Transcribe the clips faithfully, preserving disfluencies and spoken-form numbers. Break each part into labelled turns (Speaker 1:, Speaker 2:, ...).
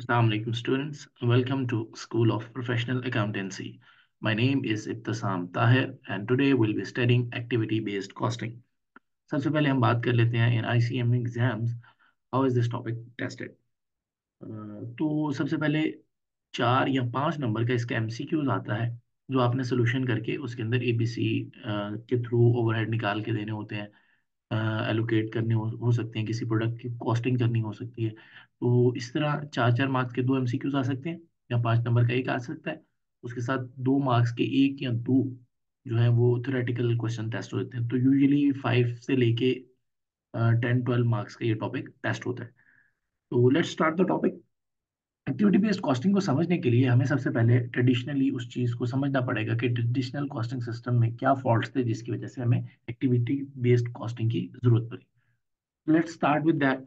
Speaker 1: Assalamu alaikum students. Welcome to School of Professional Accountancy. My name is Ibtasam Tahir and today we'll be studying activity based costing. सबसे पहले हम बात कर लेते हैं in I C M exams how is this topic tested. अह, तो सबसे पहले चार या पांच नंबर का इसका एमसीक्यूज आता है जो आपने सोल्यूशन करके उसके अंदर एबीसी के थ्रू ओवरहेड निकाल के देने होते हैं, एलोकेट करने हो, हो सकते हैं, किसी प्रोडक्ट की कॉस्टिंग करनी हो सकती है। तो इस तरह चार चार मार्क्स के दो एमसीक्यूज आ सकते हैं या पांच नंबर का एक आ सकता है। उसके साथ दो मार्क्स के एक या दो जो है वो थ्योरेटिकल क्वेश्चन टेस्ट होते हैं। तो यूजुअली फाइव से लेके टेन ट्वेल्व मार्क्स का ये टॉपिक टेस्ट होता है। तो let's start the topic. Activity based costing को समझने के लिए हमें सबसे पहले ट्रेडिशनली उस चीज को समझना पड़ेगा कि ट्रेडिशनल कॉस्टिंग सिस्टम में क्या फॉल्ट्स थे जिसकी वजह से हमें एक्टिविटी बेस्ड कॉस्टिंग की जरूरत पड़ी। Let's start with that.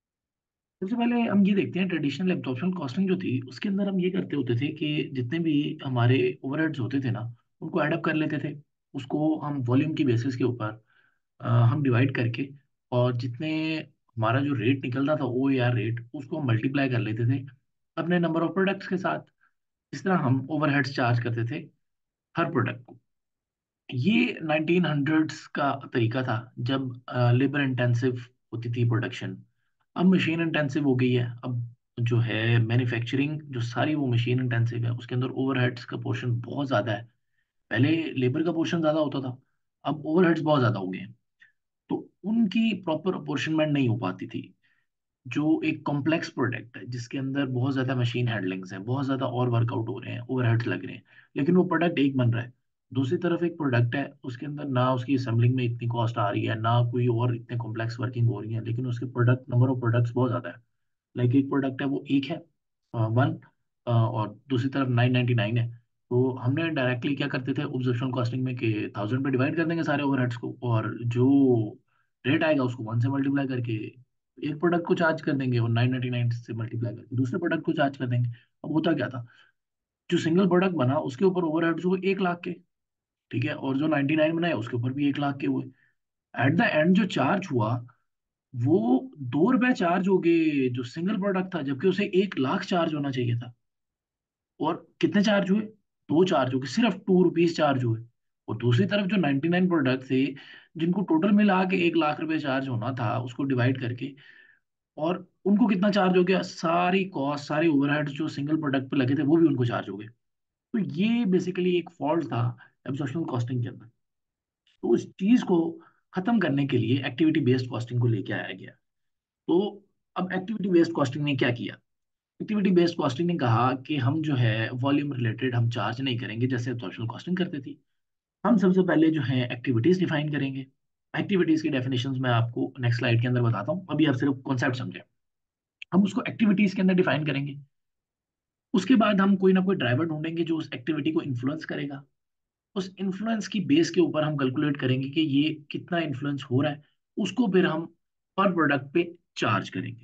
Speaker 1: सबसे पहले हम ये देखते हैं ट्रेडिशनल एब्जॉर्प्शन कॉस्टिंग जो थी उसके अंदर हम ये करते होते थे कि जितने भी हमारे ओवरहेड्स होते थे ना उनको ऐड अप कर लेते थे। उसको हम वॉल्यूम की बेसिस के ऊपर अ, हम डिवाइड करके और जितने हमारा जो रेट निकलता था ओ या रेट उसको हम मल्टीप्लाई कर लेते थे अपने नंबर ऑफ प्रोडक्ट्स के साथ। इस तरह हम ओवरहेड्स चार्ज करते थे हर प्रोडक्ट को। ये नाइनटीन हंड्रेड्स का तरीका था जब लेबर इंटेंसिव होती थी प्रोडक्शन। अब मशीन इंटेंसिव हो गई है। अब जो है मैन्युफैक्चरिंग जो सारी वो मशीन इंटेंसिव है उसके अंदर ओवरहेड्स का पोर्शन बहुत ज़्यादा है। पहले लेबर का पोर्शन ज़्यादा होता था, अब ओवरहेड्स बहुत ज़्यादा हो गए हैं। तो उनकी प्रॉपर अपॉर्शनमेंट नहीं हो पाती थी। जो एक कॉम्प्लेक्स प्रोडक्ट है जिसके अंदर बहुत ज़्यादा मशीन हैंडलिंग्स हैं, बहुत ज़्यादा और वर्कआउट हो रहे हैं, ओवरहेड्स लग रहे हैं, लेकिन वो प्रोडक्ट एक बन रहा है। दूसरी तरफ एक प्रोडक्ट है उसके अंदर ना उसकी असेंबलिंग में इतनी कॉस्ट आ रही है ना कोई और इतने कॉम्प्लेक्स वर्किंग हो रही है, लेकिन उसके प्रोडक्ट नंबर ऑफ प्रोडक्ट्स बहुत ज़्यादा है। लाइक एक प्रोडक्ट है वो एक है, वन, और दूसरी तरफ नाइन नाइनटी नाइन है। तो हमने डायरेक्टली क्या करते थे ऑब्जर्वेशन कॉस्टिंग में कि थाउजेंड पे डिवाइड कर देंगे सारे ओवरहेड्स को और जो रेट आएगा उसको वन से मल्टीप्लाई करके एक प्रोडक्ट को चार्ज कर देंगे और नाइन नाइनटी नाइन से मल्टीप्लाई करके दूसरे प्रोडक्ट को चार्ज कर देंगे। अब होता क्या था, जो सिंगल प्रोडक्ट बना उसके ऊपर ओवरहेड्स हुए एक लाख के, ठीक है, और जो नाइनटी नाइन बनाए उसके ऊपर भी एक लाख के हुए। एट द एंड जो चार्ज हुआ वो दो रुपए चार्ज हो गए जो सिंगल प्रोडक्ट था, जबकि उसे एक लाख चार्ज होना चाहिए था। और कितने चार्ज हुए, दो चार्ज हो गए, सिर्फ टू रुपीज चार्ज हुए। और दूसरी तरफ जो नाइनटी नाइन प्रोडक्ट थे जिनको टोटल मिला के एक लाख रुपए चार्ज होना था उसको डिवाइड करके, और उनको कितना चार्ज हो गया, सारी कॉस्ट सारे ओवरहेड्स जो सिंगल प्रोडक्ट पे लगे थे वो भी उनको चार्ज हो गए। तो ये बेसिकली एक फॉल्ट था एब्जॉर्प्शन कॉस्टिंग के अंदर। तो उस चीज को खत्म करने के लिए एक्टिविटी बेस्ड कॉस्टिंग को लेके आया गया। तो अब एक्टिविटी बेस्ड कॉस्टिंग ने क्या किया, एक्टिविटी बेस्ड कॉस्टिंग ने कहा कि हम जो है वॉल्यूम रिलेटेड हम चार्ज नहीं करेंगे जैसे एब्जॉर्प्शन कॉस्टिंग करते थी। हम सबसे पहले जो है एक्टिविटीज डिफाइन करेंगे। एक्टिविटीज की डेफिनेशंस मैं आपको नेक्स्ट स्लाइड के अंदर बताता हूँ, अभी आप सिर्फ कॉन्सेप्ट समझें। हम उसको एक्टिविटीज के अंदर डिफाइन करेंगे। उसके बाद हम कोई ना कोई ड्राइवर ढूंढेंगे जो उस एक्टिविटी को इन्फ्लुएंस करेगा। उस इन्फ्लुएंस की बेस के ऊपर हम कैलकुलेट करेंगे कि ये कितना इन्फ्लुएंस हो रहा है, उसको फिर हम पर प्रोडक्ट पे चार्ज करेंगे।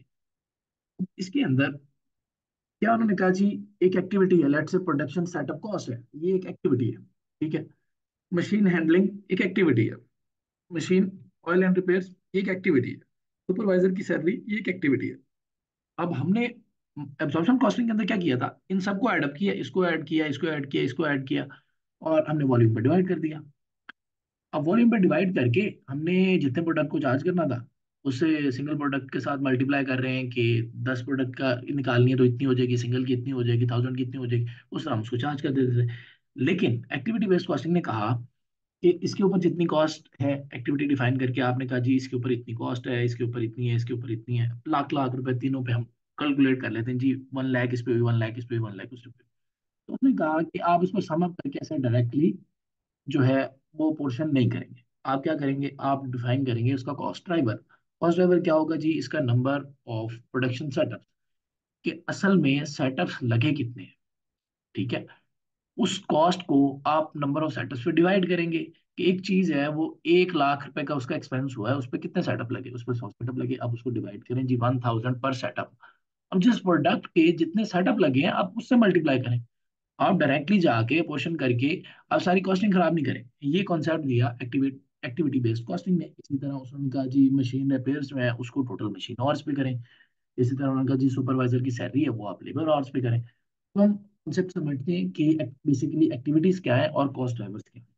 Speaker 1: इसके अंदर क्या उन्होंने कहा जी, एक एक्टिविटी है, let's say production setup cost है, ये एक एक्टिविटी है, ठीक है। मशीन हैंडलिंग एक एक्टिविटी है, मशीन ऑयल एंड रिपेयर्स एक एक्टिविटी है, सुपरवाइजर की सैलरी ये एक एक्टिविटी है। अब हमने एब्जॉर्प्शन कॉस्टिंग के अंदर क्या किया था, इन सबको ऐड अप किया, इसको ऐड किया, इसको ऐड किया, इसको ऐड किया, और हमने वॉल्यूम पे डिवाइड कर दिया। अब वॉल्यूम पे डिवाइड करके हमने जितने प्रोडक्ट को चार्ज करना था उससे सिंगल प्रोडक्ट के साथ मल्टीप्लाई कर रहे हैं कि दस प्रोडक्ट का निकालनी है तो इतनी हो जाएगी, सिंगल की इतनी हो जाएगी, थाउजेंड की इतनी हो जाएगी, उस तरह हम उसको चार्ज कर देते थे। लेकिन एक्टिविटी बेस्ड कॉस्टिंग ने कहा कि इसके ऊपर जितनी कॉस्ट है, एक्टिविटी डिफाइन करके आपने कहा जी इसके ऊपर इतनी कॉस्ट है, इसके ऊपर इतनी है, इसके ऊपर इतनी है, लाख लाख रुपए तीनों पे हम कैलकुलेट कर लेते हैं जी, वन लाख इस पे भी, वन लाख इस पे भी, वन लाख उस पे। तो उसने कहा कि आप इसको सम अप करके ऐसे डायरेक्टली जो है वो पोर्शन नहीं करेंगे। आप क्या करेंगे, आप डिफाइन करेंगे उसका कॉस्ट ड्राइवर। कॉस्ट ड्राइवर क्या होगा जी, इसका नंबर ऑफ प्रोडक्शन सेटअप, कि असल में सेटअप्स लगे कितने हैं, ठीक है। उस कॉस्ट को आप नंबर ऑफ सेटअप्स पे डिवाइड करेंगे कि एक चीज है वो एक लाख रुपए का उसका एक्सपेंस हुआ है, उस पर कितने सेटअप लगे, उस पर सौ सेटअप लगे, अब उसको डिवाइड करें जी वन थाउजेंड पर सेटअप। अब जिस प्रोडक्ट के जितने सेटअप लगे हैं आप उससे मल्टीप्लाई करें। आप डायरेक्टली जाके पोर्शन करके आप सारी कॉस्टिंग खराब नहीं करें। ये कॉन्सेप्ट दिया एक्टिविटी एक्टिविटी बेस्ड कॉस्टिंग में। इसी तरह उसने कहा जी मशीन रिपेयर्स में है उसको टोटल मशीन आवर्स पे करें। इसी तरह उन्होंने कहा जी सुपरवाइजर की सैलरी है वो आप लेबर आवर्स पे करें। तो हम कॉन्सेप्ट समझते हैं कि बेसिकली एक्टिविटीज क्या है और कॉस्ट ड्राइवर्स क्या है।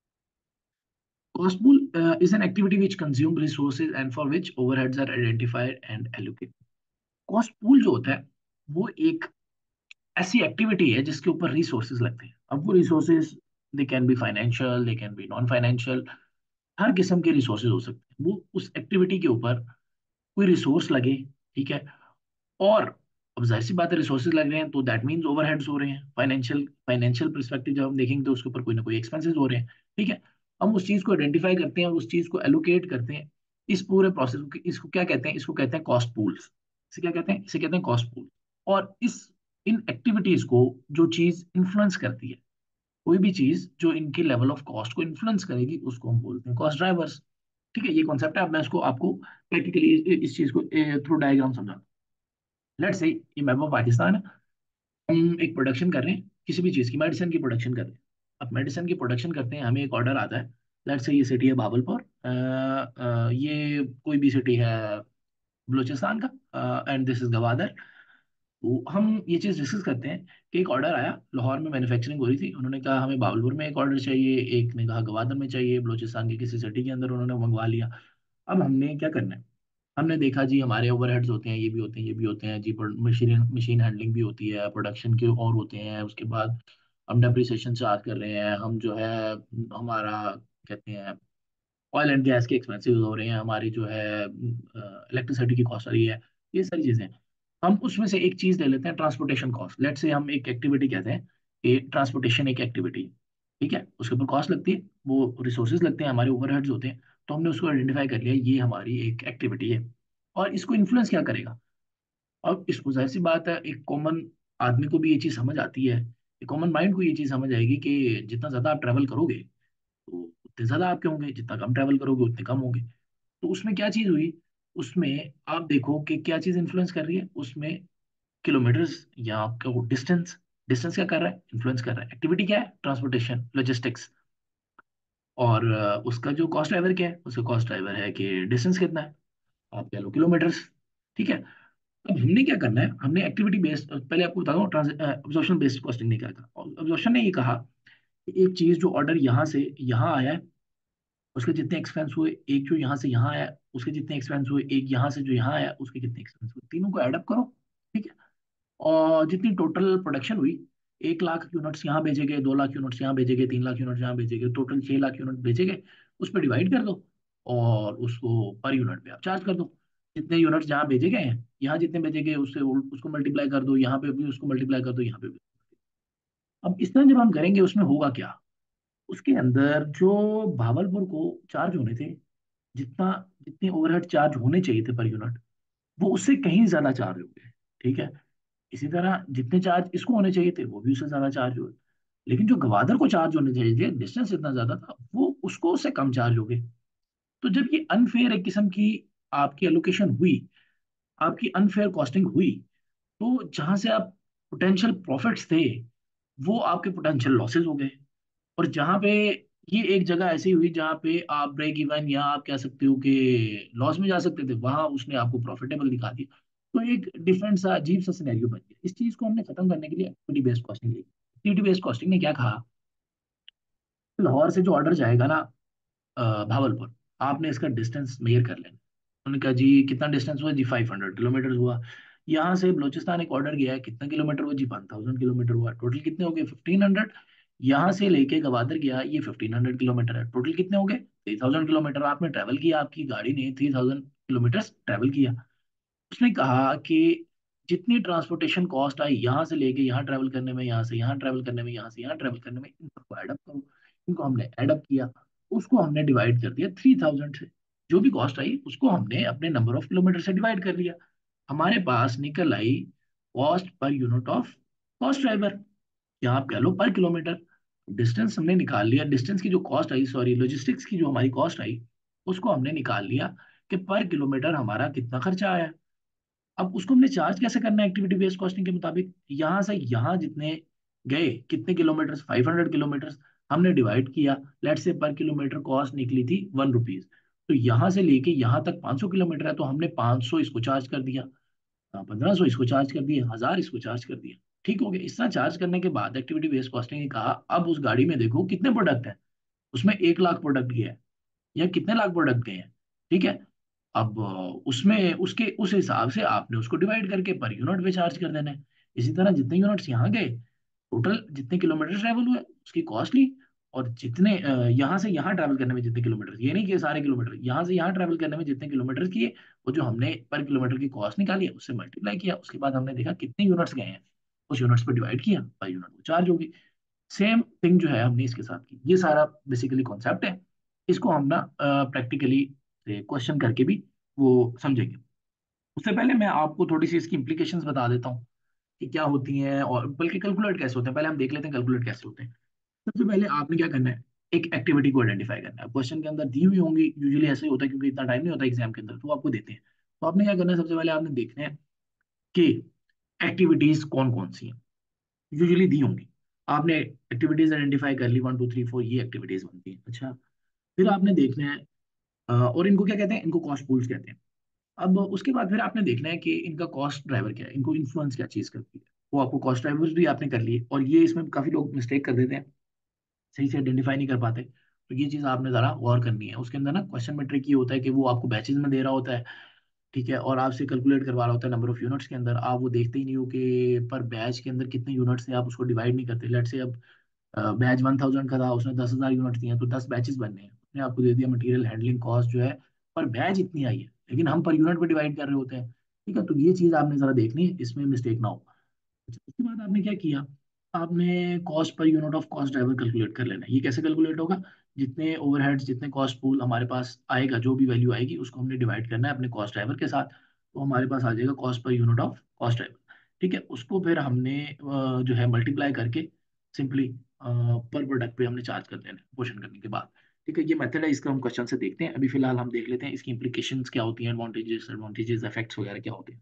Speaker 1: Cost pool uh, is an activity which consume resources and for which overheads are identified and allocated. Cost pool जो होता है वो एक ऐसी एक्टिविटी है जिसके ऊपर रिसोर्सेज लगते हैं। अब वो resources they can be financial, they can be non financial, हर किस्म के रिसोर्सेज हो सकते हैं। वो उस एक्टिविटी के ऊपर कोई रिसोर्स लगे, ठीक है। और अब जाहिर सी बात है रिसोर्सेज लग रहे हैं तो दैट मीन्स ओवरहेड्स हो रहे हैं। फाइनेंशियल फाइनेंशियल परस्पेक्टिव जब हम देखेंगे तो उसके ऊपर कोई ना कोई एक्सपेंसेस हो रहे हैं, ठीक है। हम उस चीज को आइडेंटिफाई करते हैं और उस चीज को एलोकेट करते हैं। इस पूरे प्रोसेस को इसको क्या कहते हैं? इसको कहते हैं कॉस्ट पूल्स। इसे क्या कहते हैं? इसे कहते हैं कॉस्ट पूल। और इस इन एक्टिविटीज को जो चीज इन्फ्लुएंस करती है, कोई भी चीज जो इनके लेवल ऑफ कॉस्ट को इन्फ्लुएंस करेगी उसको हम बोलते हैं कॉस्ट ड्राइवर्स। ठीक है, ये कॉन्सेप्ट है। अब मैं इसको आपको प्रैक्टिकली इस चीज को थ्रू डायग्राम समझा। लेट्स से ये मैप ऑफ पाकिस्तान है। हम एक प्रोडक्शन कर रहे हैं किसी भी चीज़ की, मेडिसिन की प्रोडक्शन कर रहे हैं। अब मेडिसिन की प्रोडक्शन करते हैं, हमें एक ऑर्डर आता है। लेट्स से ये सिटी है भावलपुर, अ, अ, ये कोई भी सिटी है बलूचिस्तान का, एंड दिस इज गवादर। तो हम ये चीज़ डिस्कस करते हैं कि एक ऑर्डर आया, लाहौर में मैन्युफैक्चरिंग हो रही थी, उन्होंने कहा हमें भावलपुर में एक ऑर्डर चाहिए, एक ने कहा गवादर में चाहिए, बलूचिस्तान की किसी सिटी के अंदर उन्होंने मंगवा लिया। अब हमने क्या करना है? हमने देखा जी हमारे ओवरहेड्स होते हैं, ये भी होते हैं, ये भी होते हैं जी, मशीन मशीन हैंडलिंग भी होती है, प्रोडक्शन के और होते हैं। उसके बाद हम डेप्रिसिएशन चार्ज कर रहे हैं, हम जो है हमारा कहते हैं ऑयल एंड गैस के एक्सपेंसिव हो रहे हैं, हमारी जो है इलेक्ट्रिसिटी की कॉस्ट आ रही है, ये सारी चीजें। हम उसमें से एक चीज ले लेते हैं, ट्रांसपोर्टेशन कॉस्ट। लेट से हम एक एक्टिविटी कहते हैं कि ट्रांसपोर्टेशन एक एक्टिविटी, ठीक है, उसके ऊपर कॉस्ट लगती है, वो रिसोर्सेज लगते हैं, हमारे ओवरहेड्स होते हैं। तो हमने उसको आइडेंटिफाई कर लिया, ये हमारी एक एक्टिविटी है। और इसको इन्फ्लुएंस क्या करेगा? अब इसको जाहिर सी बात है एक कॉमन आदमी को भी ये चीज समझ आती है, एक कॉमन माइंड को ये चीज समझ आएगी कि जितना ज्यादा आप ट्रैवल करोगे तो उतने ज्यादा आपके होंगे, जितना कम ट्रैवल करोगे उतने कम होंगे। तो उसमें क्या चीज हुई? उसमें आप देखो कि क्या चीज इन्फ्लुएंस कर रही है उसमें। किलोमीटर्स या आपका डिस्टेंस। डिस्टेंस क्या कर रहा है? इन्फ्लुएंस कर रहा है। एक्टिविटी क्या है? Transportation, logistics. और अ, उसका जो कॉस्ट ड्राइवर क्या है? उसका कॉस्ट ड्राइवर है कि डिस्टेंस कितना है, आप कह लो किलोमीटर्स, ठीक है। अब हमने क्या करना है? हमने एक्टिविटी बेस्ड, पहले आपको बता दूं ऑब्जर्वेशन बेस्ड कॉस्टिंग ने क्या कहा। ऑब्जर्वेशन ने ये कहा कि एक चीज जो ऑर्डर यहाँ से यहाँ आया है, उसके जितने एक्सपेंस हुए, एक जो यहाँ से यहाँ आया उसके जितने एक्सपेंस हुए, एक यहाँ से जो यहाँ आया उसके कितने एक्सपेंस हुए, तीनों को एडअप करो, ठीक है। और जितनी टोटल प्रोडक्शन हुई, एक लाख यूनिट्स यहाँ भेजे गए, दो लाख यूनिट्स यहाँ भेजे गए, तीन लाख यूनिट्स यहाँ भेजे गए, टोटल छह लाख यूनिट भेजे गए, उस पर डिवाइड कर दो और उसको पर यूनिट पे आप चार्ज कर दो। जितने यूनिट्स जहाँ भेजे गए हैं, यहाँ जितने भेजे गए उससे उल- उसको मल्टीप्लाई कर दो, यहाँ पे भी उसको मल्टीप्लाई कर दो, यहाँ पे भी। अब इस तरह जब हम करेंगे उसमें होगा क्या? उसके अंदर जो भावलपुर को चार्ज होने थे, जितना जितने ओवरहेड चार्ज होने चाहिए थे पर यूनिट, वो उससे कहीं ज्यादा चार्ज हो गए, ठीक है। इसी तरह जितने चार्ज इसको होने चाहिए थे वो भी उससे ज्यादा चार्ज हुए। लेकिन जो गवादर को चार्ज होने चाहिए थे, डिस्टेंस इतना ज्यादा था, वो उसको उससे कम चार्ज हो गए। तो जब ये अनफेयर एक किस्म की आपकी एलोकेशन हुई, आपकी अनफेयर कॉस्टिंग हुई, तो जहां से आप पोटेंशियल प्रॉफिट्स थे वो आपके पोटेंशियल लॉसेस हो गए। और जहां पे ये एक जगह ऐसी हुई जहां पे आप ब्रेक इवन या आप कह सकते हो कि लॉस में जा सकते थे, वहां उसने आपको प्रॉफिटेबल दिखा दिया। तो एक डिफरेंट सा अजीब सा सिनेरियो बन गया। इस चीज को हमने खत्म करने के लिए एक्टिविटी बेस्ड कॉस्टिंग ली। एक्टिविटी बेस्ड कॉस्टिंग ने क्या कहा? लाहौर से जो ऑर्डर जाएगा ना अ, भावलपुर, आपने इसका डिस्टेंस मेजर कर लेना। उन्होंने कहा जी कितना डिस्टेंस हुआ? जी फाइव हंड्रेड किलोमीटर हुआ। यहाँ से बलूचिस्तान एक ऑर्डर गया है, कितना किलोमीटर हुआ? जी वन थाउजेंड किलोमीटर हुआ। टोटल कितने हो गए? Fifteen hundred. यहाँ से लेके गवादर गया, ये फिफ्टीन हंड्रेड किलोमीटर है। टोटल कितने हो गए? थ्री थाउजेंड किलोमीटर आपने ट्रैवल किया, आपकी गाड़ी ने थ्री थाउजेंड किलोमीटर ट्रैवल किया। उसने कहा कि जितनी ट्रांसपोर्टेशन कॉस्ट आई यहाँ से लेके यहाँ ट्रैवल करने में, यहाँ से यहाँ ट्रैवल करने में, यहाँ से यहाँ ट्रैवल करने में, इन सबको एडअप करो। इनको हमने एडअप किया, उसको हमने डिवाइड कर दिया थ्री थाउजेंड से। जो भी कॉस्ट आई उसको हमने अपने नंबर ऑफ किलोमीटर से डिवाइड कर लिया। हमारे पास निकल आई cost per unit of cost driver, या आप कह लो पर किलोमीटर। डिस्टेंस हमने निकाल लिया, डिस्टेंस की जो कॉस्ट आई, सॉरी लॉजिस्टिक्स की जो हमारी कॉस्ट आई, उसको हमने निकाल लिया कि पर किलोमीटर हमारा कितना खर्चा आया। अब उसको हमने चार्ज कैसे करना है? एक्टिविटी बेस्ड कॉस्टिंग के मुताबिक यहाँ से यहाँ जितने गए, कितने किलोमीटर? Five hundred kilometre. हमने डिवाइड किया, लेट से पर किलोमीटर कॉस्ट निकली थी वन रुपीज। तो यहाँ से लेके यहाँ तक पाँच सौ किलोमीटर है, तो हमने पाँच सौ इसको चार्ज कर दिया। पंद्रह सौ इसको चार्ज कर दिया, हजार इसको चार्ज कर दिया। ठीक हो गया। इस तरह चार्ज करने के बाद एक्टिविटी बेस्ड कॉस्टिंग ने कहा अब उस गाड़ी में देखो कितने प्रोडक्ट हैं, उसमें एक लाख प्रोडक्ट गया है या कितने लाख प्रोडक्ट गए हैं। ठीक है। अब अ, उसमें उसके उस हिसाब से आपने उसको डिवाइड करके पर यूनिट पे चार्ज कर देना है। इसी तरह जितने यूनिट्स यहाँ गए, टोटल जितने किलोमीटर ट्रेवल हुए उसकी कॉस्ट ली, और जितने अ, यहाँ से यहाँ ट्रैवल करने में जितने किलोमीटर, ये नहीं कि सारे किलोमीटर, यहाँ से यहाँ ट्रैवल करने में जितने किलोमीटर किए वो जो हमने पर किलोमीटर की कॉस्ट निकाली है उससे मल्टीप्लाई किया, उसके बाद हमने देखा कितने यूनिट्स गए हैं, उस यूनिट्स पर डिवाइड किया, पर यूनिट वो चार्ज होगी। सेम थिंग जो है हमने इसके साथ की। ये सारा बेसिकली कॉन्सेप्ट है। इसको हम ना प्रैक्टिकली क्वेश्चन करके भी वो समझेंगे। उससे पहले मैं आपको थोड़ी सी इसकी इंप्लीकेशंस बता देता हूँ कि क्या होती हैं, और बल्कि कैलकुलेट कैसे होते हैं। पहले हम देख लेते हैं कैलकुलेट कैसे होते हैं। सबसे पहले आपने क्या करना है, एक एक्टिविटी को आइडेंटिफाई करना है। क्वेश्चन के अंदर दी हुई होंगी, यूजुअली ऐसे ही होता है क्योंकि इतना टाइम नहीं होता एग्जाम के अंदर, तो वो आपको देते हैं। तो आपने क्या करना है, सबसे पहले आपने देखना है कि एक्टिविटीज कौन कौन सी हैं, यूजुअली दी होंगी। आपने एक्टिविटीज आइडेंटिफाई कर ली, वन टू थ्री फोर ये एक्टिविटीज बनती हैं। अच्छा, फिर आपने देखना है अ, और इनको क्या कहते हैं, इनको कॉस्ट पूल्स कहते हैं। अब उसके बाद फिर आपने देखना है कि इनका कॉस्ट ड्राइवर क्या है, इनको इन्फ्लुएंस क्या चीज करती है। वो आपको कॉस्ट ड्राइवर्स भी आपने कर लिए, और ये इसमें काफी लोग मिस्टेक कर देते हैं, सही से आइडेंटिफाई नहीं कर पाते। तो ये चीज आपने जरा गौर करनी है। उसके अंदर ना क्वेश्चन में ट्रिक ये होता है कि वो आपको बैचेज में दे रहा होता है, ठीक है, और आपसे कैलकुलेट करवा रहा होता है नंबर ऑफ यूनिट्स के अंदर। आप वो देखते ही नहीं हो कि पर बैच के अंदर कितने यूनिट्स हैं, आप उसको डिवाइड नहीं करते। लेट से अब बैच वन थाउजेंड का था, उसने दस हजार यूनिट दिए तो दस बैचेस बनने हैं, उसने आपको दे दिया मटेरियल हैंडलिंग कॉस्ट जो है पर बैच इतनी आई है, लेकिन हम पर यूनिट पे डिवाइड कर रहे होते हैं। ठीक है, तो ये चीज आपने जरा देखनी है, इसमें मिस्टेक ना हो। अच्छा, उसके बाद आपने क्या किया, आपने cost per unit of cost driver calculate कर लेना है। ये कैसे कैलकुलेट होगा, जितने ओवरहेड्स जितने कॉस्ट पूल हमारे पास आएगा, जो भी वैल्यू आएगी उसको हमने डिवाइड करना है अपने कॉस्ट ड्राइवर के साथ, तो हमारे पास आ जाएगा cost per unit of cost driver. ठीक है, उसको फिर हमने अ, जो है मल्टीप्लाई करके सिंपली पर प्रोडक्ट पे हमने चार्ज कर देना है क्वेश्चन करने के बाद। ठीक है, ये मेथड है, इसका हम क्वेश्चन से देखते हैं। अभी फिलहाल हम देख लेते हैं इसकी इंप्लीकेशंस क्या होती हैं, एडवांटेजेस एडवांटेजेस इफेक्ट्स वगैरह क्या होते हैं।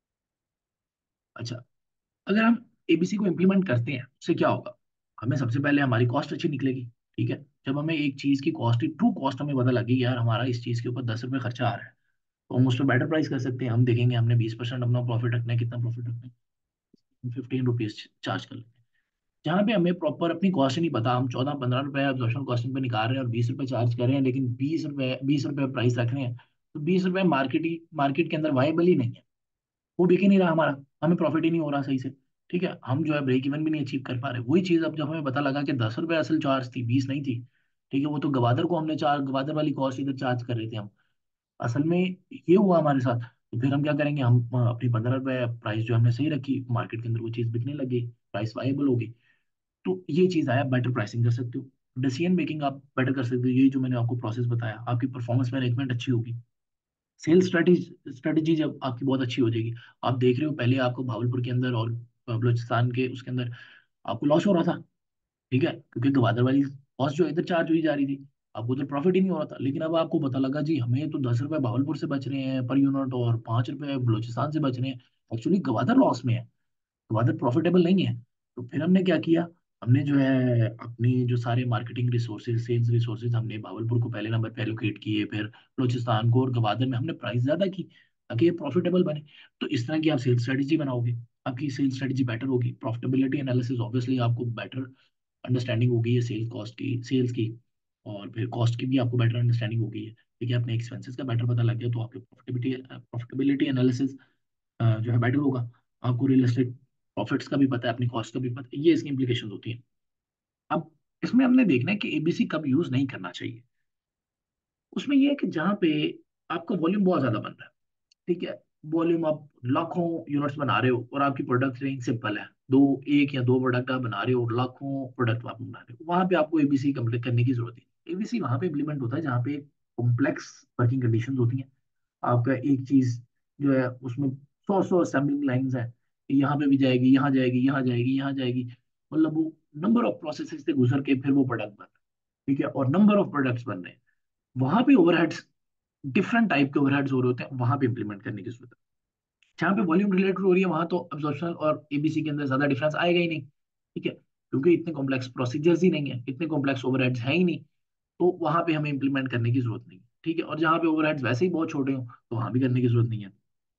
Speaker 1: अच्छा, अगर हम एबीसी को इम्प्लीमेंट करते हैं उससे क्या होगा, हमें सबसे पहले हमारी कॉस्ट अच्छी निकलेगी। ठीक है, जब हमें एक चीज की कॉस्ट, ट्रू कॉस्ट हमें पता लगी यार हमारा इस चीज के ऊपर दस रुपये खर्चा आ रहा है, तो हम उस पर बेटर प्राइस कर सकते हैं। हम देखेंगे हमने बीस परसेंट अपना प्रॉफिट रखना है, कितना प्रॉफिट रखना है, फिफ्टीन रुपीज चार्ज कर लेते हैं। जहाँ पे हमें प्रॉपर अपनी कॉस्ट नहीं पता, हम चौदह पंद्रह रुपए ऑब्जर्वेशन कॉस्टिंग पे निकाल रहे हैं और बीस रुपए चार्ज कर रहे हैं, लेकिन बीस रुपए बीस रुपए प्राइस रख रहे हैं, तो बीस रुपए मार्केट ही मार्केट के अंदर वाइबल ही नहीं है, वो बिक ही नहीं रहा हमारा, हमें प्रॉफिट ही नहीं हो रहा सही से। ठीक है, हम जो है ब्रेक इवन भी नहीं अचीव कर पा रहे। वही चीज अब जब हमें पता लगा कि दस रुपए असल चार्ज थी, बीस नहीं थी, ठीक है, वो तो गवादर को हमने चार्ज, गवादर वाली कॉस्ट इधर चार्ज कर रहे थे हम, असल में ये हुआ हमारे साथ। तो फिर हम क्या करेंगे, हम अ, अपनी पंद्रह रुपए प्राइस जो हमने सही रखी, मार्केट के अंदर वो चीज बिकने लगी, प्राइस वाइबल होगी। तो ये चीज आया, बेटर प्राइसिंग कर सकते हो, डिसीजन मेकिंग आप बेटर कर सकते हो। ये जो मैंने आपको प्रोसेस बताया, आपकी परफॉर्मेंस मैनेजमेंट अच्छी होगी, सेल्स स्ट्रेटेजी स्ट्रेटेजी जब आपकी बहुत अच्छी हो जाएगी। आप देख रहे हो पहले आपको भावलपुर के अंदर और बलूचिस्तान के उसके अंदर आपको लॉस हो रहा था, ठीक है, क्योंकि गवादर वाली कॉस्ट जो इधर चार्ज हुई जा रही थी, आपको उधर प्रॉफिट ही नहीं हो रहा था। लेकिन अब आपको पता लगा जी हमें तो दस रुपए भावलपुर से बच रहे हैं पर यूनिट, और पांच रुपए बलूचिस्तान से बच रहे हैं, एक्चुअली गवादर लॉस में है, वादर प्रॉफिटेबल नहीं है। तो फिर हमने क्या किया, हमने जो है अपनी जो सारे मार्केटिंग रिसोर्सेज सेल्स रिसोर्सेज हमने भावलपुर को पहले नंबर पे एलोकेट किए, फिर बलूचिस्तान को, और गवादर में हमने प्राइस ज्यादा की ताकि ये प्रॉफिटेबल बने। तो इस तरह की आप सेल्स स्ट्रेटेजी बनाओगे, आपकी सेल्स स्ट्रेटेजी बेटर होगी, प्रॉफिटेबिलिटी एनालिसिस ऑब्वियसली आपको बेटर अंडरस्टैंडिंग होगी है सेल्स कॉस्ट की, सेल्स की, और फिर कॉस्ट की भी आपको बेटर अंडरस्टैंडिंग होगी है। ठीक है, अपने एक्सपेंसेस का बेटर पता लग गया, तो आपके प्रॉफिटेबिलिटी प्रॉफिटेबिलिटी एनालिसिस जो है बेटर होगा। आपको रियल एस्टेट प्रॉफिट्स का भी पता है, अपनी कॉस्ट का भी पता है, ये इसकी इम्प्लीकेशन होती है। अब इसमें हमने देखना है कि एबीसी कब यूज नहीं करना चाहिए। उसमें ये है कि जहाँ पे आपका वॉल्यूम बहुत ज्यादा बन रहा है, ठीक है, वॉल्यूम आप लाखों यूनिट्स बना रहे हो और आपकी प्रोडक्ट रेंज सिंपल है, दो एक या दो प्रोडक्ट आप बना रहे हो और लाखों प्रोडक्ट आप बना रहे हो, वहां पे आपको एबीसी कंप्लीट करने की जरूरत है। एबीसी वहां पे इम्प्लीमेंट होता है जहाँ पे कॉम्प्लेक्स वर्किंग कंडीशंस होती हैं। आपका एक चीज जो है उसमें सौ सौ असेंबलिंग लाइंस हैं, यहाँ पे भी जाएगी, यहाँ जाएगी, यहाँ जाएगी, यहाँ जाएगी, मतलब वो नंबर ऑफ प्रोसेसेस से गुजर के फिर वो प्रोडक्ट बन रहा है। ठीक है, और नंबर ऑफ प्रोडक्ट्स बन रहे हैं, वहां पे ओवरहेड्स, डिफरेंट टाइप के ओवरहेड्स हो रहे होते हैं, वहां पे इंप्लीमेंट करने की जरूरत है। जहाँ पे वॉल्यूम रिलेटेड हो रही है वहां तो अब्जॉर्प्शन और एबीसी के अंदर ज्यादा डिफरेंस आएगा ही नहीं। ठीक है, क्योंकि इतने कॉम्प्लेक्स प्रोसीजर्स ही नहीं है, इतने कॉम्प्लेक्स ओवरहेड्स है ही नहीं, तो वहां पे हमें इंप्लीमेंट करने की जरूरत नहीं है। ठीक है, और जहाँ पे ओवरहेड्स वैसे ही बहुत छोटे हो तो वहां भी करने की जरूरत नहीं है।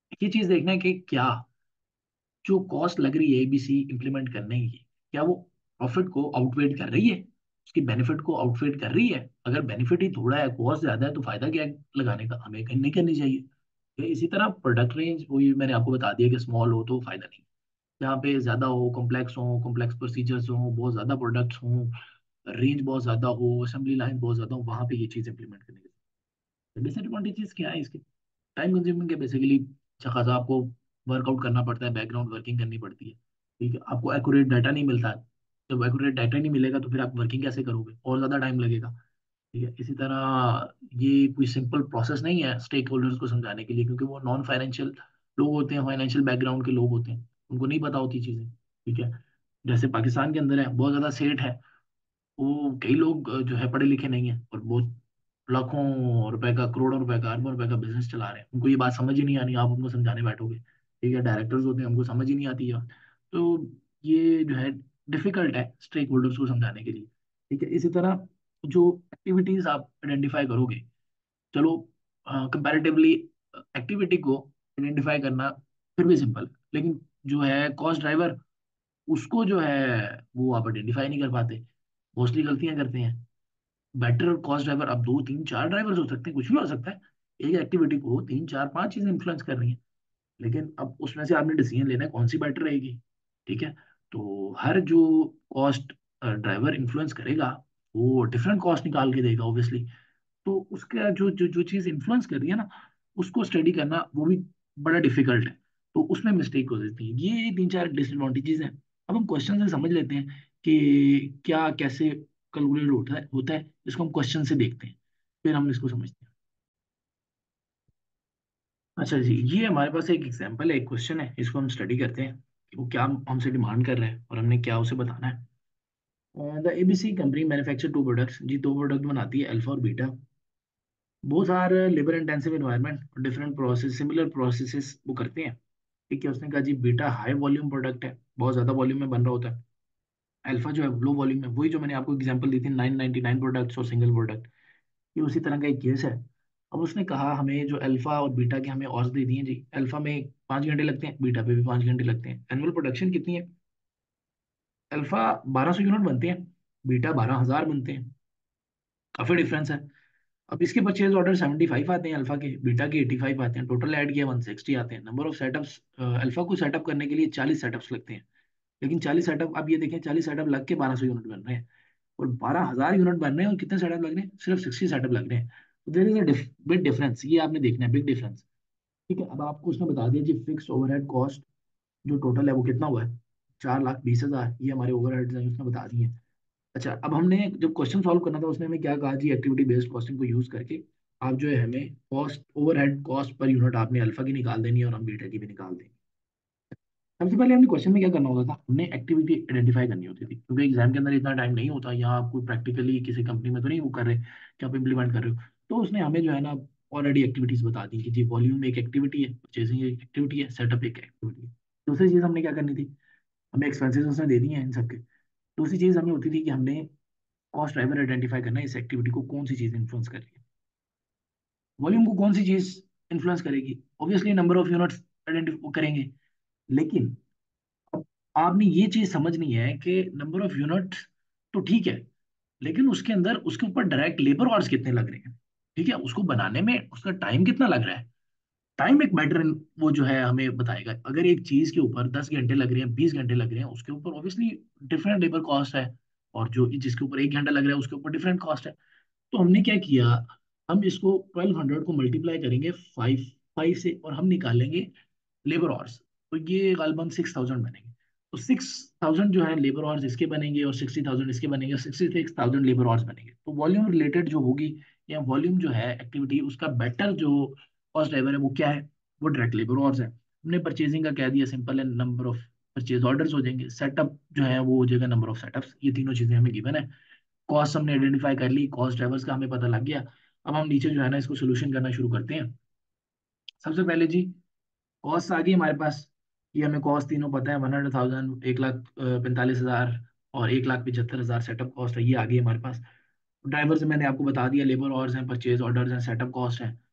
Speaker 1: ये चीज देखना है कि क्या जो कॉस्ट लग रही है एबीसी इंप्लीमेंट करने की, क्या वो प्रॉफिट को आउटवेट कर रही है, उसकी बेनिफिट को आउटवेट कर रही है। अगर बेनिफिट ही थोड़ा है, कॉस्ट ज्यादा है, तो फायदा क्या है लगाने का, हमें कहीं नहीं करनी चाहिए। तो इसी तरह प्रोडक्ट रेंज, वही मैंने आपको बता दिया कि स्मॉल हो तो फायदा नहीं, जहाँ पे ज्यादा हो, कॉम्प्लेक्स हो, कॉम्प्लेक्स प्रोसीजर्स हो, बहुत ज्यादा प्रोडक्ट्स हो, रेंज बहुत ज्यादा हो, असेंबली लाइन बहुत ज्यादा हो, वहां पे ये चीज इंप्लीमेंट करने की डिसएडवांटेजेस क्या है इसके। टाइम कंज्यूमिंग है बेसिकली, अच्छा खासा आपको वर्कआउट करना पड़ता है, बैकग्राउंड वर्किंग करनी पड़ती है। ठीक है, आपको एक्यूरेट डाटा नहीं मिलता है। जब एक्यूरेट डाटा नहीं मिलेगा तो फिर आप वर्किंग कैसे करोगे, और ज़्यादा टाइम लगेगा। ठीक है, इसी तरह ये कोई सिंपल प्रोसेस नहीं है स्टेक होल्डर्स को समझाने के लिए, क्योंकि वो नॉन फाइनेंशियल लोग होते हैं, फाइनेंशियल बैकग्राउंड के लोग होते हैं, उनको नहीं पता होती चीज़ें। ठीक है, जैसे पाकिस्तान के अंदर है, बहुत ज़्यादा सेठ है, वो कई लोग अ, जो है पढ़े लिखे नहीं है, और बहुत लाखों रुपए का, करोड़ों रुपए का, अरबों रुपए का बिजनेस चला रहे हैं, उनको ये बात समझ ही नहीं आनी, आप उनको समझाने बैठोगे। ठीक है, डायरेक्टर्स होते हैं, उनको समझ ही नहीं आती है। तो ये जो है डिफिकल्ट है स्टेक होल्डर्स को समझाने के लिए। ठीक है, इसी तरह जो एक्टिविटीज आप आइडेंटिफाई करोगे, चलो कंपैरेटिवली एक्टिविटी को आइडेंटिफाई करना फिर भी सिंपल है, लेकिन जो है कॉस्ट ड्राइवर, उसको जो है वो आप आइडेंटिफाई नहीं कर पाते, मोस्टली गलतियां करते हैं। बेटर कॉस्ट ड्राइवर, अब दो तीन चार ड्राइवर्स हो सकते हैं, कुछ भी हो सकता है, एक एक्टिविटी को तीन चार पांच चीजें इन्फ्लुएंस कर रही हैं, लेकिन अब उसमें से आपने डिसीजन लेना है कौन सी बेटर रहेगी। ठीक है, तो हर जो कॉस्ट ड्राइवर इन्फ्लुएंस करेगा, वो डिफरेंट कॉस्ट निकाल के देगा ऑब्वियसली। तो उसका जो जो जो चीज़ इन्फ्लुएंस कर रही है ना, उसको स्टडी करना वो भी बड़ा डिफिकल्ट है। तो उसमें मिस्टेक हो जाती है, ये तीन चार डिसएडवांटेजेस हैं। अब हम क्वेश्चन से समझ लेते हैं कि क्या कैसे कैलकुलेट होता है होता है इसको हम क्वेश्चन से देखते हैं, फिर हम इसको समझते हैं। अच्छा जी, ये हमारे पास एक एग्जांपल है, एक क्वेश्चन है, इसको हम स्टडी करते हैं कि वो क्या हमसे डिमांड कर रहा है और हमने क्या उसे बताना है। The ABC company manufacture two products, जी दो प्रोडक्ट बनाती है, अल्फा और beta. Both are labour intensive environment, different process, similar processes वो करते हैं। ठीक है, उसने कहा जी बीटा हाई वॉल्यूम प्रोडक्ट है, बहुत ज्यादा वॉल्यूम में बन रहा होता है। अल्फा जो है लो वॉल्यूम में, वही जो मैंने आपको एग्जांपल दी थी, नाइन नाइनटी नाइन प्रोडक्ट्स और सिंगल प्रोडक्ट, ये उसी तरह का एक केस है। अब उसने कहा हमें जो अल्फा और बीटा के हमें ऑर्स दे दिए जी, अल्फा में पाँच घंटे लगते हैं, बीटा पे भी पाँच घंटे लगते हैं। एनुअल प्रोडक्शन कितनी है, अल्फा बारह सौ यूनिट बनते हैं, बीटा बारह हजार बनते हैं, काफी डिफरेंस है। अब इसके परचेज ऑर्डर सेवेंटी फाइव आते हैं अल्फा के, बीटा के एटी फाइव आते हैं, टोटल ऐड किया वन सिक्सटी आते हैं। नंबर ऑफ सेटअप्स, अल्फा को सेटअप करने के लिए चालीस सेटअप्स लगते हैं, लेकिन चालीस सेटअप, अब ये देखें चालीस सेटअप लग के बारह सौ यूनिट बन रहे हैं, और बारह हजार यूनिट बन रहे हैं, और कितने सेटअप लग रहे हैं, सिर्फ सिक्सटी सेटअप लग रहे हैं। तो there is a big difference, ये आपने देखना है, बिग डिफरेंस। ठीक है, अब आपको उसने बता दिया जी फिक्स ओवरहेड कॉस्ट जो टोटल है वो कितना हुआ है, चार लाख बीस हजार, ये हमारे ओवरहेड्स हैं उसने बता दिए। अच्छा, अब हमने जब क्वेश्चन सॉल्व करना था, उसने हमें क्या कहा जी, एक्टिविटी बेस्ड कॉस्टिंग को यूज करके आप जो है हमें cost, overhead cost per unit आपने अल्फा की निकाल देनी है, और हम बीटा की भी निकाल देंगे। सबसे पहले हमने क्वेश्चन में क्या करना होता था, हमने एक्टिविटी आइडेंटिफाई करनी होती थी, क्योंकि एग्जाम के अंदर इतना टाइम नहीं होता, यहाँ आप कोई प्रैक्टिकली किसी कंपनी में तो नहीं वो कर रहे कि आप इम्प्लीमेंट कर रहे हो। तो उसने हमें जो है ना ऑलरेडी एक्टिविटीज बता दी कि जी वॉल्यूम एक एक्टिविटी है, परचेजिंग एक एक्टिविटी है, सेटअप एक एक्टिविटी है। दूसरी चीज हमने क्या करनी थी, हमें एक्सपेंसेस उसने दे दिए हैं इन सबके। दूसरी चीज हमें होती थी कि हमने कॉस्ट ड्राइवर आइडेंटिफाई करना है, इस एक्टिविटी को कौन सी चीज इन्फ्लुएंस कर रही है, वॉल्यूम को कौन सी चीज इन्फ्लुएंस करेगी, obviously number of units identify करेंगे। लेकिन अब आपने ये चीज समझनी है कि नंबर ऑफ यूनिट्स तो ठीक है, लेकिन उसके अंदर उसके ऊपर डायरेक्ट लेबर आवर्स कितने लग रहे हैं। ठीक है, उसको बनाने में उसका टाइम कितना लग रहा है, टाइम एक मैटर वो जो है हमें बताएगा। अगर एक चीज के ऊपर दस घंटे लग रहे हैं, बीस घंटे लग रहे हैं, उसके ऊपर ऑब्वियसली डिफरेंट लेबर कॉस्ट है, और जो जिसके ऊपर एक घंटा लग रहा है उसके ऊपर डिफरेंट कॉस्ट है। तो हमने क्या किया, हम इसको ट्वेल्व हंड्रेड को मल्टीप्लाई करेंगे फाइव फाइव से, और हम निकालेंगे लेबर आवर्स, तो ये गालबन सिक्स थाउजेंड बनेंगे। तो सिक्स थाउजेंड जो है लेबर आवर्स इसके बनेंगे, और सिक्सटी थाउजेंड इसके बनेंगे, sixty six thousand labour hours बनेंगे। तो वॉल्यूम रिलेटेड जो होगी, या वॉल्यूम जो है एक्टिविटी, उसका बेटर जो कॉस्ट ड्राइवर है वो क्या है, वो डायरेक्ट लेबर आवर्स है। हमने परचेजिंग का कह दिया, सिंपल है, नंबर ऑफ परचेज ऑर्डर्स हो जाएंगे। सेटअप जो है वो हो जाएगा नंबर ऑफ सेटअप्स, ये तीनों चीजें हमें गिवन है। कॉस्ट हमने आइडेंटिफाई कर ली, कॉस्ट ड्राइवर्स का हमें पता लग गया। अब हम नीचे जो है ना इसको सोल्यूशन करना शुरू करते हैं। सबसे पहले जी कॉस्ट आ गई हमारे पास, ये हमें कॉस्ट तीनों पता है, वन हंड्रेड थाउजेंड, एक लाख पैंतालीस हजार, और एक लाख पिछहत्तर हजार सेटअप कॉस्ट है, ये आ गई हमारे पास। ड्राइवर से मैंने आपको बता दिया, लेबर आवर्स हैं, परचेज ऑर्डर्स हैं, सेटअप कॉस्ट है।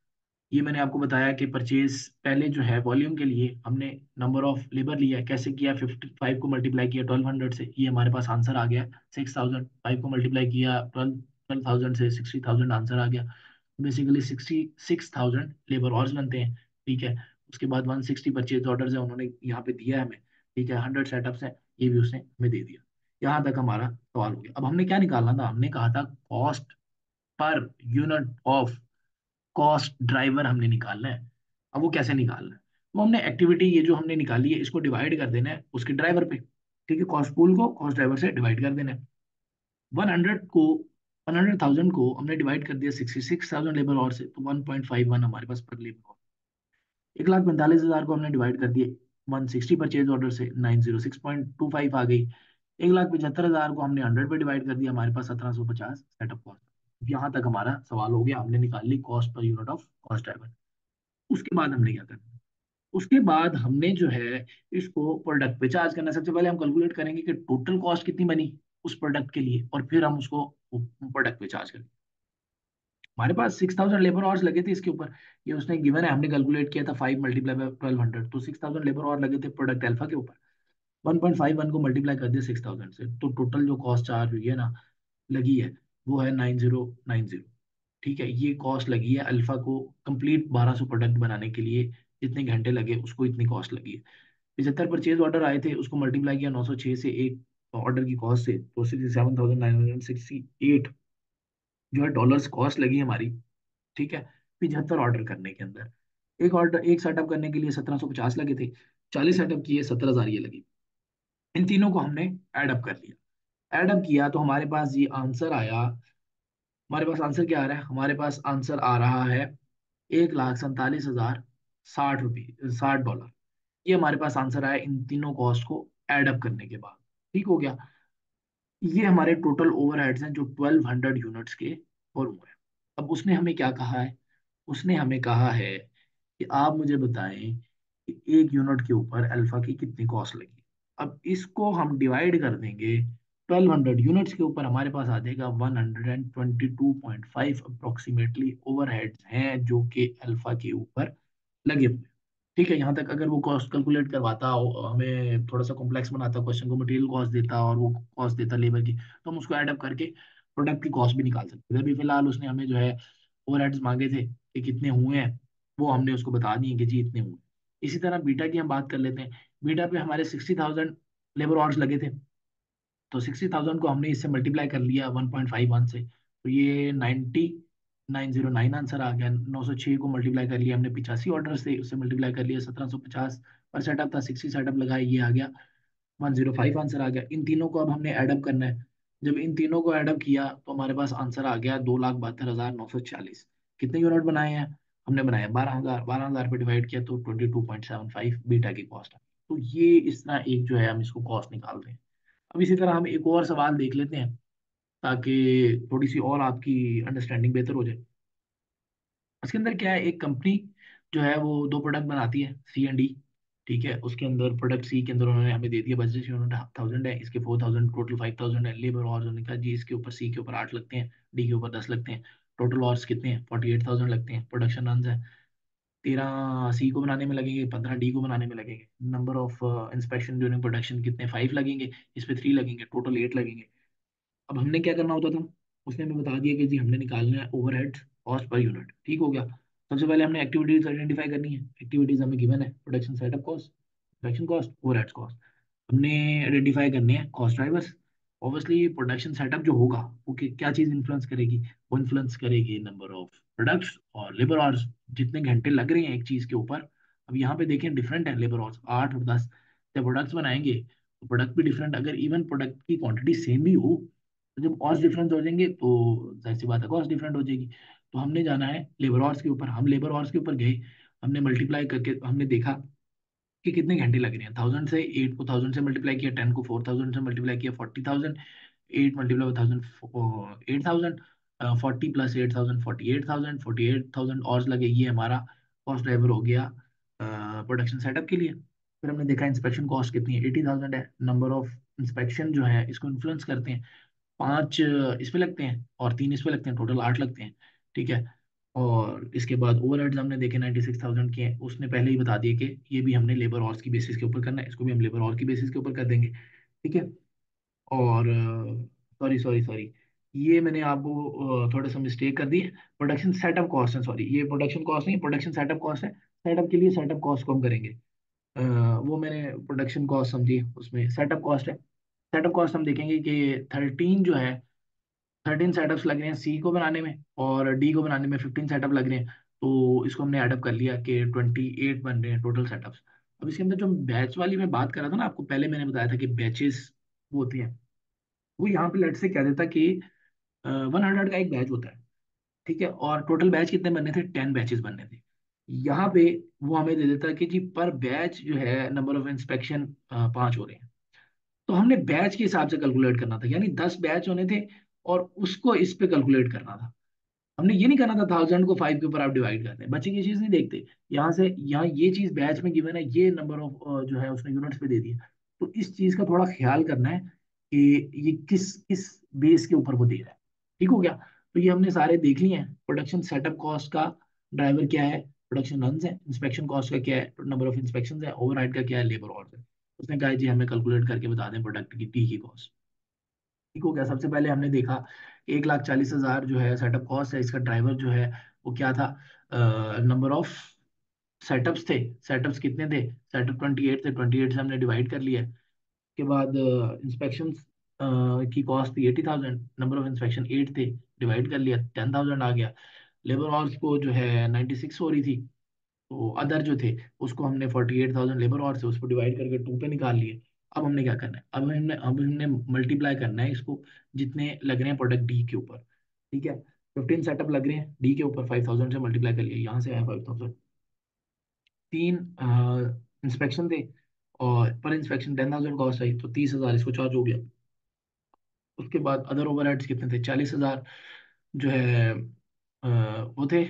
Speaker 1: ये मैंने आपको बताया कि परचेज पहले जो है वॉल्यूम के लिए हमने नंबर ऑफ लेबर लिया, कैसे किया, फिफ्टी फाइव को मल्टीप्लाई किया ट्वेल्व हंड्रेड से, ये हमारे पास आंसर आ गया सिक्स थाउजेंड। फाइव को मल्टीप्लाई किया ट्वेल्व ट्वेल्व थाउजेंड से, सिक्सटी थाउजेंड आंसर आ गया। Basically sixty six thousand labour hours बनते हैं। ठीक है, उसके बाद वन सिक्सटी परचेज ऑर्डर है उन्होंने यहाँ पे दिया है हमें। ठीक है, हंड्रेड सेटअप्स है, ये भी उसने हमें दे दिया। यहाँ तक हमारा सवाल हो गया। अब हमने क्या निकालना था, हमने कहा था cost per unit of cost driver हमने निकालना है। अब वो कैसे निकालना है, वो हमने एक्टिविटी ये जो हमने निकाली है इसको डिवाइड कर देना है उसके ड्राइवर पे। ठीक है, कॉस्ट पूल को कॉस्ट ड्राइवर से डिवाइड कर देना है। वन हंड्रेड को वन हंड्रेड थाउजेंड को हमने डिवाइड कर दिया सिक्सटी सिक्स थाउजेंड लेबर और से, तो वन पॉइंट फाइव वन हमारे पास पर लेबर। एक लाख पैंतालीस हजार को हमने डिवाइड कर दिए वन सिक्सटी परचेज ऑर्डर से, nine zero six point two five आ गई। एक लाख पचहत्तर हजार को हमने हंड्रेड पे डिवाइड कर दिया, हमारे पास सत्रह सौ पचास सेटअप कॉस्ट। यहाँ तक हमारा सवाल हो गया, हमने निकाल ली cost per unit of cost driver. उसके बाद हमने क्या करना, उसके बाद हमने जो है इसको प्रोडक्ट पे चार्ज करना है। सबसे पहले हम कैलकुलेट करेंगे कि टोटल कॉस्ट कितनी बनी उस प्रोडक्ट के लिए, और फिर हम उसको प्रोडक्ट पे चार्ज करेंगे। हमारे पास सिक्स थाउजेंड लेबर आवर्स लगे थे इसके ऊपर, ये उसने गिवन है, हमने कैलकुलेट किया था five multiply by twelve hundred, तो सिक्स थाउजेंड लेबर आवर लगे थे प्रोडक्ट अल्फा के ऊपर। वन पॉइंट फाइव वन को मल्टीप्लाई कर दिया सिक्स थाउजेंड से, तो टोटल जो कॉस्ट चार्ज हुई है ना, लगी है, वो है नाइन जीरो नाइन जीरो। ठीक है, ये कॉस्ट लगी है अल्फा को कंप्लीट बारह सौ प्रोडक्ट बनाने के लिए, जितने घंटे लगे उसको इतनी कॉस्ट लगी है। पचहत्तर परचेज ऑर्डर आए थे, उसको मल्टीप्लाई किया नौ सौ छह से एक ऑर्डर की कॉस्ट से, तो sixty seven thousand nine hundred sixty eight जो है डॉलर्स कॉस्ट लगी हमारी। ठीक है, पिछहत्तर ऑर्डर करने के अंदर, एक ऑर्डर एक सेटअप करने के लिए सत्रह सौ पचास लगे थे, चालीस सेटअप किए सत्तर हजार ये लगी। इन तीनों को हमने एड अप कर लिया। एड अप किया तो हमारे पास ये आंसर आया। हमारे पास आंसर क्या आ रहा है, हमारे पास आंसर आ रहा है एक लाख सैंतालीस हजार साठ रुपये साठ डॉलर। ये हमारे पास आंसर आया इन तीनों कॉस्ट को एड अप करने के बाद। ठीक हो गया, ये हमारे टोटल ओवरहेड्स हैं जो ट्वेल्व हंड्रेड यूनिट्स के फॉर्म हुए हैं। अब उसने हमें क्या कहा है, उसने हमें कहा है कि आप मुझे बताएं कि एक यूनिट के ऊपर अल्फा की कितनी कॉस्ट लगी। अब इसको हम डिवाइड कर देंगे ट्वेल्व हंड्रेड यूनिट्स के ऊपर, हमारे पास आ जाएगा one hundred and twenty two point five approximately overheads हैं जो कि अल्फा के ऊपर लगे हुए हैं। ठीक है, यहाँ तक अगर वो कॉस्ट कैलकुलेट करवाता हो, हमें थोड़ा सा कॉम्प्लेक्स बनाता क्वेश्चन को, मटेरियल कॉस्ट देता और वो कॉस्ट देता लेबर की, तो हम उसको ऐड अप करके प्रोडक्ट की कॉस्ट भी निकाल सकते हैं। अभी फिलहाल उसने हमें जो है ओवरहेड्स मांगे थे कि कितने हुए हैं, वो हमने उसको बता दिए कि जी इतने हुए। इसी तरह बीटा की हम बात कर लेते हैं। बीटा पे हमारे सिक्सटी थाउजेंड लेबर आवर्स लगे थे, तो सिक्सटी थाउजेंड को हमने इससे मल्टीप्लाई कर लिया वन पॉइंट फाइव वन से, तो ये ninety nine zero nine answer आ गया। नौ सौ छः को मल्टीप्लाई कर लिया हमने पिचासी ऑर्डर से, उससे मल्टीप्लाई कर लिया सत्रह सौ पचास पर सेटअप था, सिक्सटी सेटअप लगाया, ये आ गया वन जीरो फाइव आंसर आ गया। इन तीनों को अब हमने एडअप करना है। जब इन तीनों को एडअप किया तो हमारे पास आंसर आ गया दो लाख बहत्तर हजार नौ सौ चालीस। कितने यूनिट बनाए हैं, हमने बनाया बारह हजार, बारह हजार पे डिवाइड किया तो twenty two point seven five beta की कॉस्ट है। तो ये इस तरह एक जो है हम इसको कॉस्ट निकाल रहे हैं। अब इसी तरह हम एक और सवाल देख लेते हैं ताकि थोड़ी सी और आपकी अंडरस्टैंडिंग बेहतर हो जाए। उसके अंदर क्या है, एक कंपनी जो है वो दो प्रोडक्ट बनाती है, सी एंड डी। ठीक है, उसके अंदर प्रोडक्ट सी के अंदर उन्होंने हमें दे दिया बजट यूनिट थाउजेंड है, इसके four thousand total five thousand है लेबर और उन्होंने कहा जी इसके ऊपर सी के ऊपर आठ लगते हैं, डी के ऊपर दस लगते हैं, टोटल और कितने हैं फोर्टी एट थाउजेंड लगते हैं। प्रोडक्शन रन है, तेरह सी को बनाने में लगेंगे, पंद्रह डी को बनाने में लगेंगे। Number of inspection during production कितने, फाइव लगेंगे, इस पे थ्री लगेंगे, टोटल एट लगेंगे। अब हमने क्या करना होता था, उसने हमें बता दिया कि जी हमने निकालना है ओवरहेड कॉस्ट पर यूनिट। ठीक हो गया, सबसे पहले हमने एक्टिविटीज आइडेंटिफाई करनी है। एक्टिविटीज हमें गिवन है, production setup cost, production cost, overhead cost. हमने आइडेंटिफाई करने हैं cost drivers. Obviously production setup जो होगा वो कि- क्या चीज इन्फ्लुएंस करेगी, वो इन्फ्लुएंस करेगी नंबर ऑफ प्रोडक्ट्स और लेबर आवर्स, जितने घंटे लग रहे हैं एक चीज के ऊपर। अब यहाँ पे देखें डिफरेंट है लेबर आवर्स आठ और दस। जब प्रोडक्ट्स बनाएंगे तो प्रोडक्ट भी डिफरेंट, अगर इवन प्रोडक्ट की क्वांटिटी सेम भी हो, तो जब कॉस्ट डिफरेंस हो जाएंगे तो जाहिर सी बात है कॉस्ट डिफरेंट हो जाएगी। तो हमने जाना है लेबर आवर्स के ऊपर, हम लेबर आवर्स के ऊपर गए, हमने मल्टीप्लाई करके हमने देखा कि कितने घंटे लग रहे हैं। थाउजेंड से एट को थाउजेंड से मल्टीप्लाई किया, टेन को फोर थाउजेंड से मल्टीप्लाई किया, forty thousand, eight multiply thousand, eight thousand, forty plus eight thousand, forty eight thousand, forty eight thousand और लगे, ये हमारा कॉस्ट ड्राइवर हो गया प्रोडक्शन सेटअप के लिए। फिर हमने देखा इंस्पेक्शन कॉस्ट कितनी है, एटी थाउजेंड है। नंबर ऑफ इंस्पेक्शन जो है इसको इन्फ्लुएंस करते हैं, पांच अ, इस पे लगते हैं और तीन इस पे लगते हैं, टोटल आठ लगते हैं। ठीक है, और इसके बाद ओवरहेड्स हमने देखे नाइन्टी सिक्स थाउजेंड के हैं, उसने पहले ही बता दिया कि ये भी हमने लेबर आवर्स की बेसिस के ऊपर करना है, इसको भी हम लेबर आवर की बेसिस के ऊपर कर देंगे। ठीक है। और सॉरी सॉरी सॉरी, ये मैंने आपको अ, थोड़ा सा मिस्टेक कर दी है। प्रोडक्शन सेटअप कॉस्ट है, सॉरी, ये प्रोडक्शन कॉस्ट नहीं, प्रोडक्शन सेटअप कॉस्ट है। सेटअप के लिए सेटअप कॉस्ट को हम करेंगे, अ, वो मैंने प्रोडक्शन कॉस्ट समझी, उसमें सेटअप कॉस्ट है। सेटअप कॉस्ट हम देखेंगे कि थर्टीन जो है, थर्टीन सेटअप्स लग रहे हैं सी को बनाने में, और डी को बनाने में फिफ्टीन सेटअप लग रहे हैं। तो इसको हमने एडअप कर लिया कि ट्वेंटी एट बन रहे हैं टोटल सेटअप्स। अब इसके अंदर जो बैच वाली मैं बात कर रहा था ना आपको, पहले मैंने बताया था कि बैचेस होते हैं, वो यहाँ पे लेट से क्या देता कि वन हंड्रेड का एक बैच होता है। ठीक है, और टोटल बैच कितने बनने थे, टेन बैचेस बनने थे। यहाँ पे वो हमें दे देता कि जी पर बैच जो है नंबर ऑफ इंस्पेक्शन पांच हो रहे हैं। तो हमने बैच के हिसाब से कैलकुलेट करना था, यानी दस बैच होने थे और उसको इस पे कैलकुलेट करना था। हमने ये नहीं करना था थाउजेंड को फाइव के ऊपर आप डिवाइड कर दें, बच्चे की चीज नहीं देखते। यहाँ से यहाँ ये चीज बैच में गिवन है, ये नंबर ऑफ जो है उसने यूनिट्स पे दे दिया। तो इस चीज का थोड़ा ख्याल करना है कि ये किस किस बेस के ऊपर वो दे रहा है। ठीक हो गया। तो ये हमने सारे देख लिए हैं। प्रोडक्शन सेटअप कॉस्ट का ड्राइवर क्या है, प्रोडक्शन रन है। इंस्पेक्शन कॉस्ट का क्या है, नंबर ऑफ इंस्पेक्शन है। ओवरहेड का क्या है, लेबर और है। उसने कहा जी हमें कैलकुलेट करके बता दें प्रोडक्ट की टी की कॉस्ट। ठीक हो गया। सबसे पहले हमने देखा एक लाख चालीस हजार जो है सेटअप कॉस्ट है, इसका ड्राइवर जो है वो क्या था, नंबर ऑफ सेटअप्स थे। सेटअप्स कितने थे, सेटअप ट्वेंटी एट थे, ट्वेंटी एट से हमने डिवाइड कर लिया। उसके बाद इंस्पेक्शन की कॉस्ट थी eighty thousand, number of inspection eight थे, डिवाइड कर लिया, टेन थाउजेंड आ गया। लेबर आवर्स को जो है नाइन्टी सिक्स हो रही थी, तो अदर जो थे उसको हमने forty eight thousand labour hour से उसको डिवाइड करके टू पे निकाल लिए। अब हमने क्या करना है, अब हमने अब हमने मल्टीप्लाई करना है इसको जितने लग रहे हैं प्रोडक्ट डी के ऊपर। ठीक है, फिफ्टीन सेटअप लग रहे हैं डी के ऊपर, फाइव थाउजेंड से मल्टीप्लाई कर लिया, यहाँ से आया फाइव थाउजेंड। तीन इंस्पेक्शन थे और पर इंस्पेक्शन टेन थाउजेंड कॉस्ट आई, तो तीस हजार इसको चार्ज हो गया। उसके बाद अदर ओवरहेड्स कितने थे, चालीस हजार जो है अ, वो थे,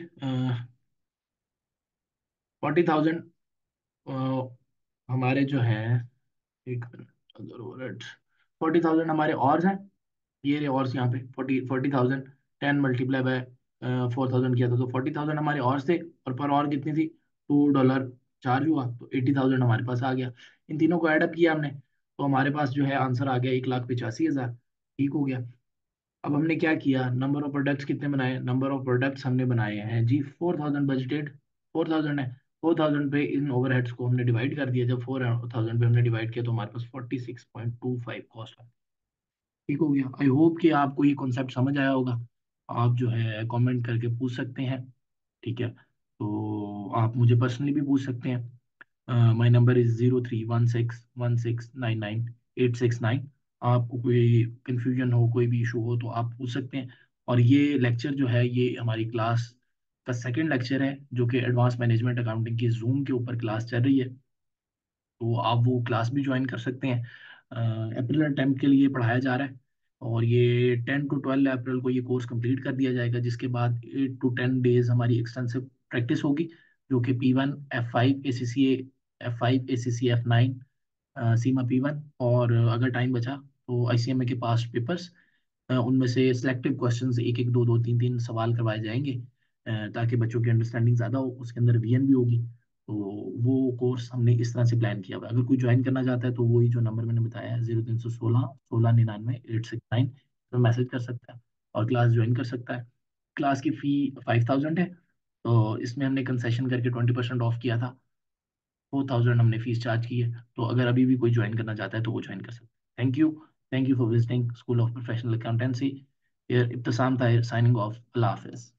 Speaker 1: फोर्टी थाउजेंड हमारे जो हैं, एक minute, other overheads forty thousand हमारे और हैं। ये रहे और यहाँ पे forty forty thousand, ten multiply by four thousand किया था, तो फोर्टी थाउजेंड हमारे और थे। और पर और कितनी थी, टू डॉलर चार्ज हुआ, तो एटी थाउजेंड हमारे पास आ गया। इन तीनों को ऐडअप किया हमने, तो हमारे पास जो है आंसर आ गया एक लाख पिचासी हजार। ठीक हो गया। अब हमने क्या किया, नंबर ऑफ प्रोडक्ट्स कितने बनाए, नंबर ऑफ प्रोडक्ट्स हमने बनाए हैं जी four thousand budgeted, four thousand है। फोर थाउजेंड पे इन ओवरहेड्स को हमने डिवाइड कर दिया, जब फोर थाउजेंड पे हमने डिवाइड किया तो हमारे पास forty six point two five cost. ठीक हो गया। आई होप कि आपको ये कॉन्सेप्ट समझ आया होगा। आप जो है कमेंट करके पूछ सकते हैं। ठीक है, तो आप मुझे पर्सनली भी पूछ सकते हैं। My number is zero three one six one six nine nine eight six nine. आपको कोई कन्फ्यूजन हो, कोई भी इशू हो तो आप पूछ सकते हैं। और ये लेक्चर जो है ये हमारी क्लास का सेकंड लेक्चर है, जो कि एडवांस मैनेजमेंट अकाउंटिंग की जूम के ऊपर क्लास चल रही है। तो आप वो क्लास भी ज्वाइन कर सकते हैं। अप्रैल अटेम्प्ट के लिए पढ़ाया जा रहा है, और ये टेन टू ट्वेल्व अप्रैल को ये कोर्स कंप्लीट कर दिया जाएगा, जिसके बाद एट टू टेन डेज हमारी एक्सटेंसिव प्रैक्टिस होगी, जो कि P one F five A C C F five A C C F nine सीमा पी वन, और अगर टाइम बचा तो आई सी एम ए के पास पेपर्स, उनमें से सिलेक्टिव क्वेश्चंस एक एक दो दो तीन तीन सवाल करवाए जाएंगे, अ, ताकि बच्चों की अंडरस्टैंडिंग ज़्यादा हो। उसके अंदर वी एन भी होगी। तो वो कोर्स हमने इस तरह से प्लान किया हुआ है। अगर कोई ज्वाइन करना चाहता है तो वही जो नंबर मैंने बताया है, जीरो तीन सौ सोलह सोलह निन्यानवे एट सिक्स नाइन, तो मैसेज कर सकता है और क्लास ज्वाइन कर सकता है। क्लास की फ़ी फाइव थाउजेंड है, तो इसमें हमने कंसेशन करके ट्वेंटी परसेंट ऑफ किया था। फोर थाउजेंड हमने फीस चार्ज की है, तो अगर अभी भी कोई ज्वाइन करना चाहता है तो वो ज्वाइन कर सकता है। Thank you. Thank you for visiting school of professional accountancy. Here, Ibtasam Tahir signing off. Allah Hafiz.